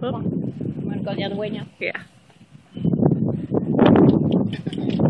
I'm gonna go the other way now. Yeah.